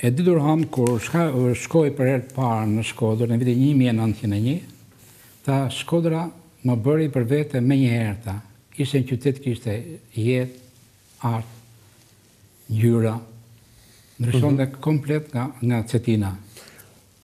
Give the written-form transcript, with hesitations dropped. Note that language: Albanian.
E ditur ham, kur shkoj për herë të parë në Shkodër, në vitin 1901, ta Shkodra më bëri për vete me një herë ta. Ishte në qytet, kishte jetë, artë, ngjyra, ndryshon dhe komplet nga Cetina.